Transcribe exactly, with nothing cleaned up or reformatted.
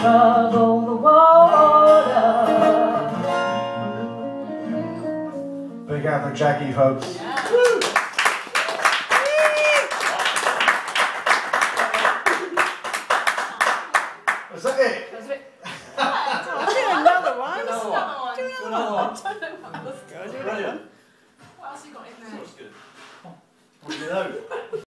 trouble the water. Big hand for Jackie, folks. Yeah. Woo! Was that it? That was a bit... I'll do another one. Another one. Do another Another one. one. I don't know what that was. Go, do Brilliant. another one. What else have you got in there? That was good. What do you know?